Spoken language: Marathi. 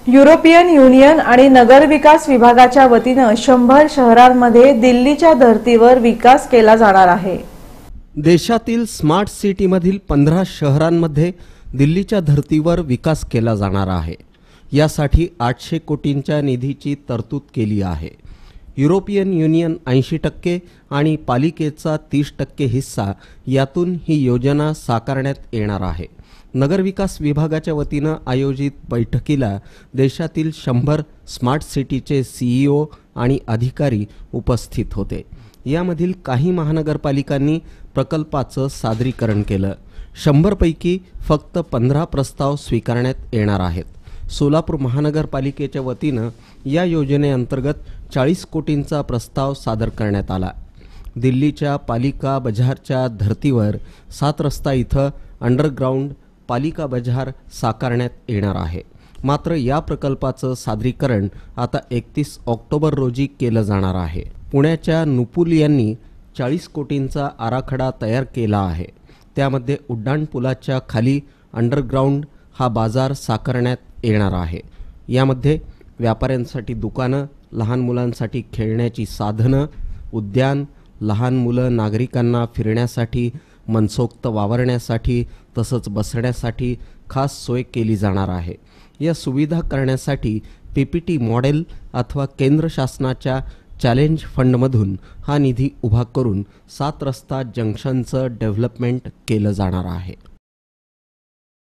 युरोपियन युनियन आणि नगरविकास विभागाच्या वतीने 100 शहरांमध्ये दिल्लीच्या धर्तीवर विकास केला जाणार आहे। देशातील स्मार्ट सिटीमधील 15 शहरांमध्ये दिल्लीच्या धर्तीवर विकास केला जाणार आहे। यासाठी 800 कोटींच्या निधीची तरतूद केली आहे। युरोपियन युनियन 80% आणि पालिकेचा 30% हिस्सा यातून ही योजना साकारण्यात येणार आहे। नगरविकास विभागाच्या वतीने आयोजित बैठकीला देशातील 100 स्मार्ट सिटीचे CEO आणि अधिकारी उपस्थित होते। यामधील काही महानगरपालिकांनी प्रकल्पाचं सादरीकरण केलं। 100 पैकी फक्त 15 प्रस्ताव स्वीकारण्यात येणार आहेत। सोलापूर महानगरपालिकेच्या वतीने या योजनेअंतर्गत 40 कोटींचा प्रस्ताव सादर करण्यात आला। दिल्लीच्या पालिका बाजारच्या धर्तीवर 7 रस्ता इथं अंडरग्राउंड पालिका बाजार साकारण्यात येणार आहे। मात्र या प्रकल्पाचं सादरीकरण आता 31 ऑक्टोबर रोजी केलं जाणार आहे। पुण्याच्या नुपुल यांनी 40 कोटींचा आराखडा तयार केला आहे। त्यामध्ये उड्डाणपुलाच्या खाली अंडरग्राउंड हा बाजार साकारण्यात येणार आहे। यामध्ये व्यापाऱ्यांसाठी दुकानं, लहान मुलांसाठी खेळण्याची साधनं, उद्यान, लहान मुलं नागरिकांना फिरण्यासाठी, मनसोक्त वावरण्यासाठी तसंच बसण्यासाठी खास सोय केली जाणार आहे। या सुविधा करण्यासाठी PPP मॉडेल अथवा केंद्र शासनाच्या चॅलेंज फंडमधून हा निधी उभा करून 7 रस्ता जंक्शनचं डेव्हलपमेंट केलं जाणार आहे।